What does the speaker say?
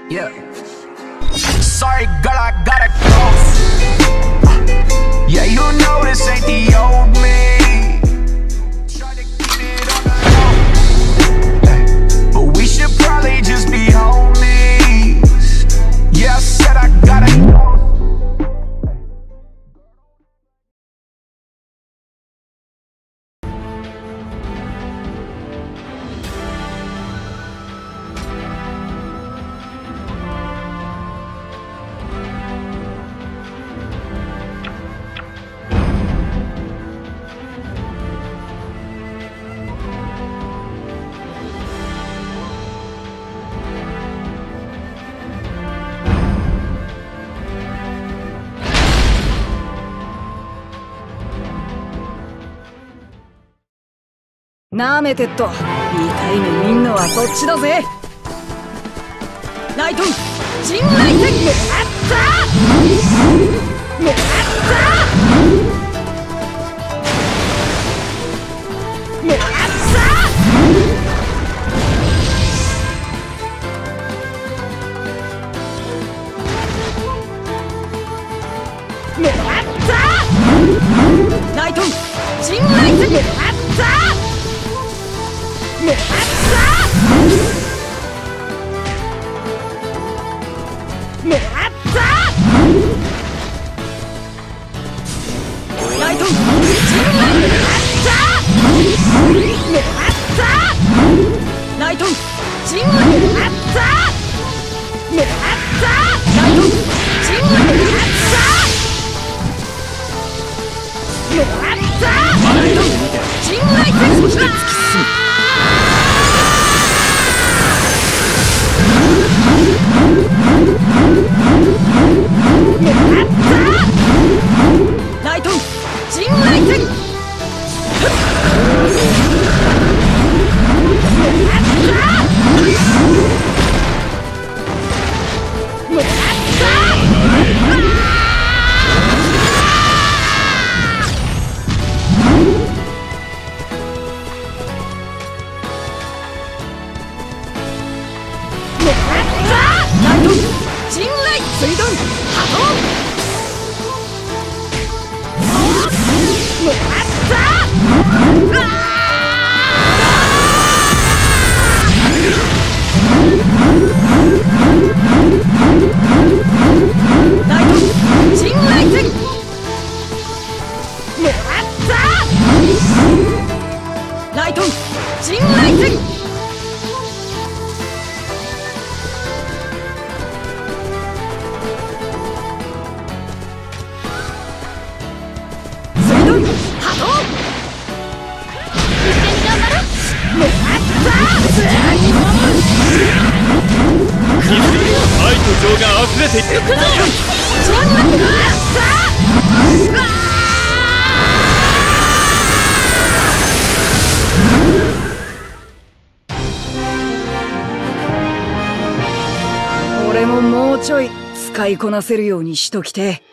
Yeah. Sorry, girl, I gotta go. Yeah, you know this ain't the old me. Try to keep it on the low. Hey, but we should probably just be homies. Yeah, I said I gotta go. なめてっと痛い目見んのはそっちだぜ。ナイトン陣内戦めあっためあっためあっためあったナイトン陣内戦めあっためあっためあったライトンめあったライトンめあっためあったライトンめあっためあったライトン陣内戦そして突き進むめあったライトン陣内戦めあっためあった水遁波動めあったライト陣内戦めあったライト陣内戦愛と情が溢れている。 俺ももうちょい使いこなせるようにしときて。